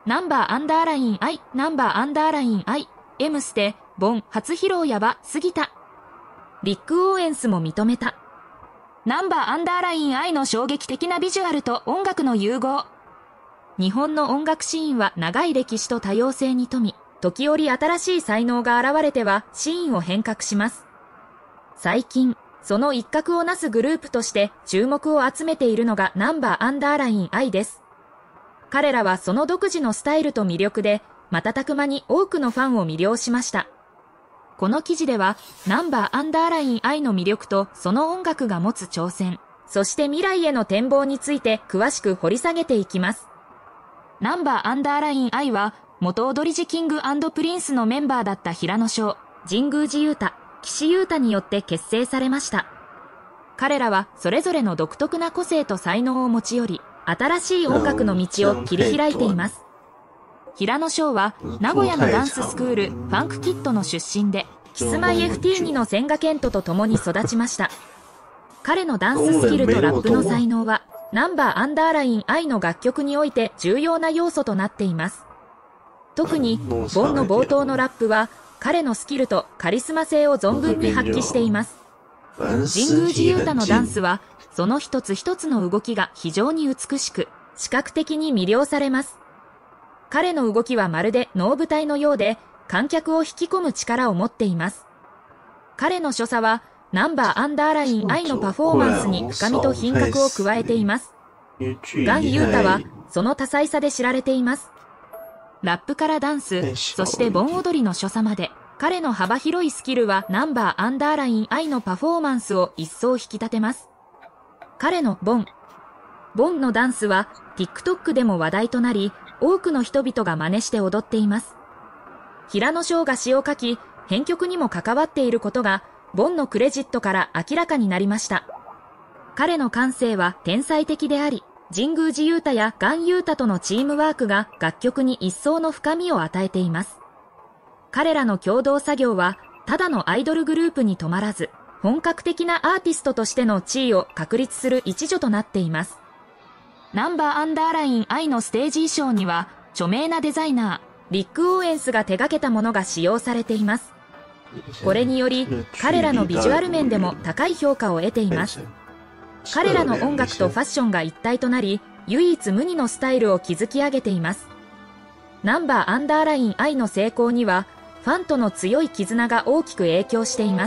ナンバーアンダーライン I、ナンバーアンダーライン I、M ステ、ボン、初披露やばすぎた。リック・オーエンスも認めた。ナンバーアンダーライン I の衝撃的なビジュアルと音楽の融合。日本の音楽シーンは長い歴史と多様性に富み、時折新しい才能が現れてはシーンを変革します。最近、その一角をなすグループとして注目を集めているのがナンバーアンダーライン I です。彼らはその独自のスタイルと魅力で、瞬く間に多くのファンを魅了しました。この記事では、ナンバーアンダーライン I の魅力とその音楽が持つ挑戦、そして未来への展望について詳しく掘り下げていきます。ナンバーアンダーライン I は、元踊り子キング&プリンスのメンバーだった平野翔、神宮寺勇太、岸優太によって結成されました。彼らはそれぞれの独特な個性と才能を持ち寄り、新しい音楽の道を切り開いています。平野翔は名古屋のダンススクールファンクキッドの出身で、キスマイ FT2 の千賀健人と共に育ちました。彼のダンススキルとラップの才能は、ナンバーアンダーライン I の楽曲において重要な要素となっています。特に、ボンの冒頭のラップは、彼のスキルとカリスマ性を存分に発揮しています。神宮寺勇太のダンスは、その一つ一つの動きが非常に美しく、視覚的に魅了されます。彼の動きはまるで能舞台のようで、観客を引き込む力を持っています。彼の所作は、ナンバーアンダーライン I のパフォーマンスに深みと品格を加えています。ガン・ユータは、その多彩さで知られています。ラップからダンス、そして盆踊りの所作まで、彼の幅広いスキルはナンバーアンダーライン I のパフォーマンスを一層引き立てます。彼のボンのダンスは TikTok でも話題となり、多くの人々が真似して踊っています。平野翔が詩を書き、編曲にも関わっていることが、ボンのクレジットから明らかになりました。彼の感性は天才的であり、神宮寺勇太やガン・ユータとのチームワークが楽曲に一層の深みを与えています。彼らの共同作業は、ただのアイドルグループに止まらず、本格的なアーティストとしての地位を確立する一助となっています。ナンバーアンダーライン I のステージ衣装には、著名なデザイナー、リック・オーエンスが手掛けたものが使用されています。これにより、彼らのビジュアル面でも高い評価を得ています。彼らの音楽とファッションが一体となり、唯一無二のスタイルを築き上げています。ナンバーアンダーライン I の成功には、ファンとの強い絆が大きく影響しています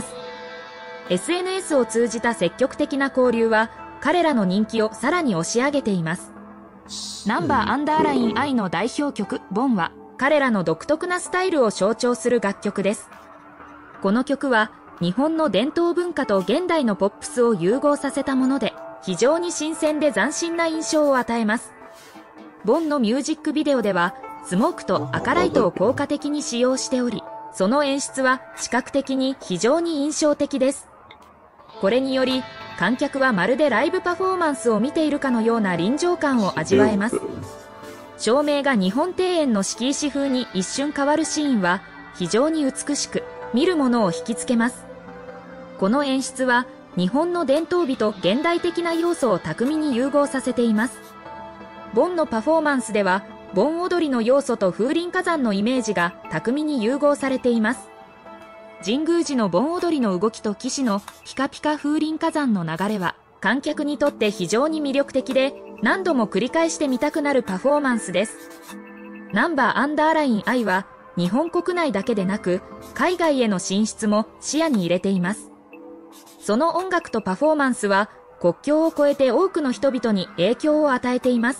。SNS を通じた積極的な交流は、彼らの人気をさらに押し上げています。ナンバーアンダーライン I の代表曲、ボンは、彼らの独特なスタイルを象徴する楽曲です。この曲は、日本の伝統文化と現代のポップスを融合させたもので、非常に新鮮で斬新な印象を与えます。ボンのミュージックビデオでは、スモークと赤ライトを効果的に使用しており、その演出は視覚的に非常に印象的です。これにより、観客はまるでライブパフォーマンスを見ているかのような臨場感を味わえます。照明が日本庭園の敷石風に一瞬変わるシーンは、非常に美しく、見る者を引きつけます。この演出は、日本の伝統美と現代的な要素を巧みに融合させています。ボンのパフォーマンスでは、盆踊りの要素と風林火山のイメージが巧みに融合されています。神宮寺の盆踊りの動きと騎士のピカピカ風林火山の流れは、観客にとって非常に魅力的で、何度も繰り返してみたくなるパフォーマンスです。ナンバーアンダーライン I は、日本国内だけでなく、海外への進出も視野に入れています。その音楽とパフォーマンスは、国境を越えて多くの人々に影響を与えています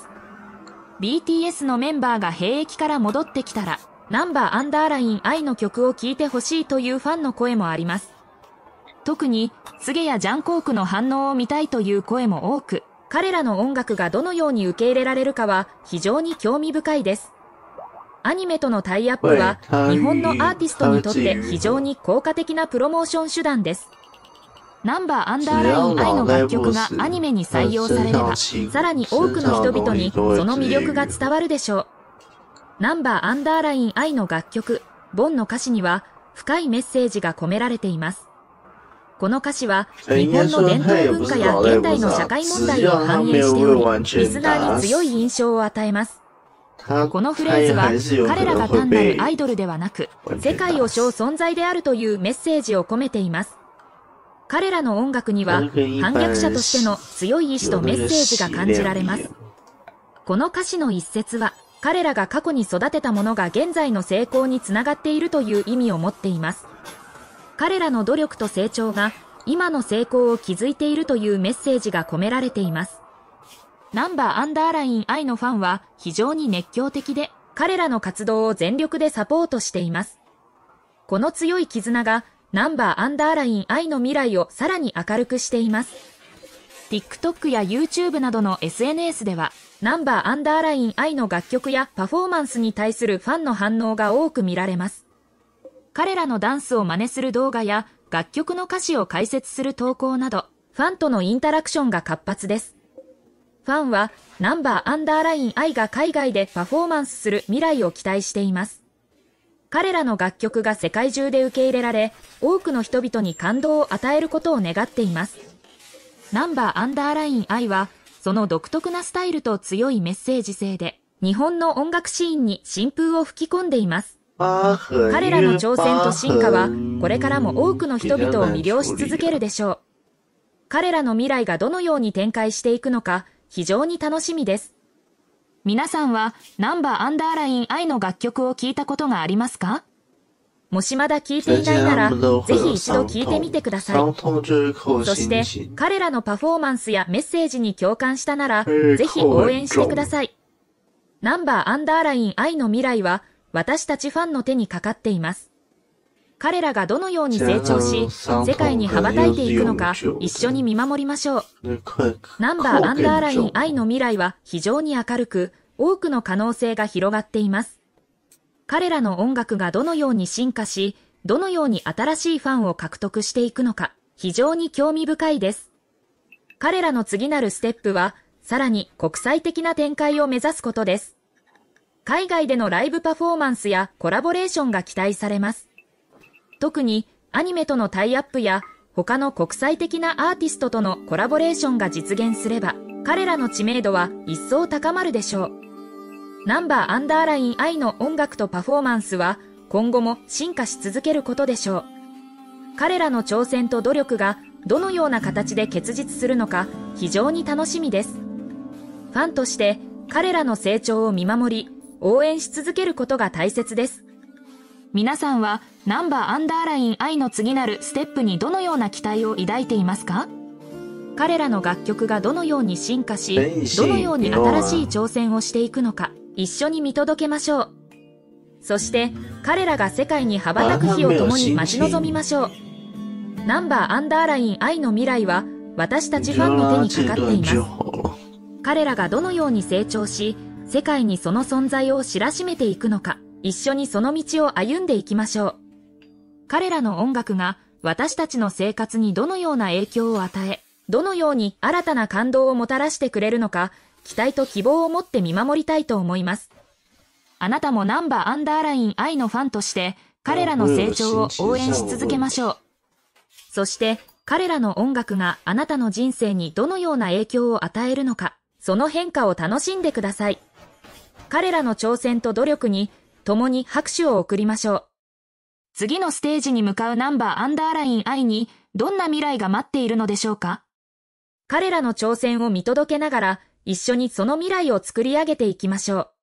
。BTS のメンバーが兵役から戻ってきたら、ナンバーアンダーライン I の曲を聴いてほしいというファンの声もあります。特に、スゲやジャンコークの反応を見たいという声も多く、彼らの音楽がどのように受け入れられるかは非常に興味深いです。アニメとのタイアップは、日本のアーティストにとって非常に効果的なプロモーション手段です。ナンバーアンダーライン I の楽曲がアニメに採用されれば、さらに多くの人々にその魅力が伝わるでしょう。ナンバーアンダーライン I の楽曲、ボンの歌詞には深いメッセージが込められています。この歌詞は日本の伝統文化や現代の社会問題を反映しており、リスナーに強い印象を与えます。 このフレーズは彼らが単なるアイドルではなく、世界を背負う存在であるというメッセージを込めています。彼らの音楽には反逆者としての強い意志とメッセージが感じられます。この歌詞の一節は、彼らが過去に育てたものが現在の成功につながっているという意味を持っています。彼らの努力と成長が今の成功を築いているというメッセージが込められています。ナンバーアンダーライン I のファンは非常に熱狂的で、彼らの活動を全力でサポートしています。この強い絆がナンバーアンダーライン I の未来をさらに明るくしています。TikTok や YouTube などの SNS では、ナンバーアンダーライン I の楽曲やパフォーマンスに対するファンの反応が多く見られます。彼らのダンスを真似する動画や楽曲の歌詞を解説する投稿など、ファンとのインタラクションが活発です。ファンはナンバーアンダーライン I が海外でパフォーマンスする未来を期待しています。彼らの楽曲が世界中で受け入れられ、多くの人々に感動を与えることを願っています。ナンバーアンダーライン I は、その独特なスタイルと強いメッセージ性で、日本の音楽シーンに新風を吹き込んでいます。彼らの挑戦と進化は、これからも多くの人々を魅了し続けるでしょう。彼らの未来がどのように展開していくのか、非常に楽しみです。皆さんはナンバーアンダーライン I の楽曲を聴いたことがありますか？もしまだ聴いていないなら、ぜひ一度聴いてみてください。そして、彼らのパフォーマンスやメッセージに共感したなら、ぜひ応援してください。ナンバーアンダーライン I の未来は、私たちファンの手にかかっています。彼らがどのように成長し、世界に羽ばたいていくのか、一緒に見守りましょう。ナンバーアンダーライン I の未来は非常に明るく、多くの可能性が広がっています。彼らの音楽がどのように進化し、どのように新しいファンを獲得していくのか、非常に興味深いです。彼らの次なるステップは、さらに国際的な展開を目指すことです。海外でのライブパフォーマンスやコラボレーションが期待されます。特にアニメとのタイアップや他の国際的なアーティストとのコラボレーションが実現すれば、彼らの知名度は一層高まるでしょう。ナンバーアンダーライン I の音楽とパフォーマンスは今後も進化し続けることでしょう。彼らの挑戦と努力がどのような形で結実するのか非常に楽しみです。ファンとして彼らの成長を見守り、応援し続けることが大切です。皆さんはナンバーアンダーライン I の次なるステップにどのような期待を抱いていますか？彼らの楽曲がどのように進化し、どのように新しい挑戦をしていくのか、一緒に見届けましょう。そして彼らが世界に羽ばたく日を共に待ち望みましょう。ナンバーアンダーライン I の未来は私たちファンの手にかかっています。彼らがどのように成長し、世界にその存在を知らしめていくのか、一緒にその道を歩んでいきましょう。彼らの音楽が私たちの生活にどのような影響を与え、どのように新たな感動をもたらしてくれるのか、期待と希望を持って見守りたいと思います。あなたもナンバーアンダーライン I のファンとして、彼らの成長を応援し続けましょう。そして、彼らの音楽があなたの人生にどのような影響を与えるのか、その変化を楽しんでください。彼らの挑戦と努力に、共に拍手を送りましょう。次のステージに向かうナンバーアンダーライン I に、どんな未来が待っているのでしょうか？彼らの挑戦を見届けながら、一緒にその未来を作り上げていきましょう。